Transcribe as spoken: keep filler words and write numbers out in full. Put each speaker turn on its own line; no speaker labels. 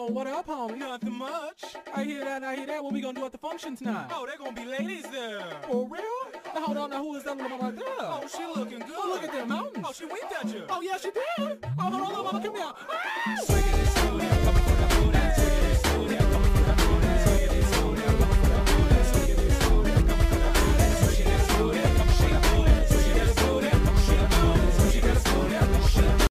Oh, what up, homie?
Nothing much.
I hear that, I hear that. What we gonna do at the function tonight?
Oh, there gonna be ladies there.
For real? Now, hold on, now who is that little mama right there?
Oh, she looking good.
Oh, look at them mountains.
Oh, she winked at you.
Oh, yeah, she did. Oh, hold on, mama, come here.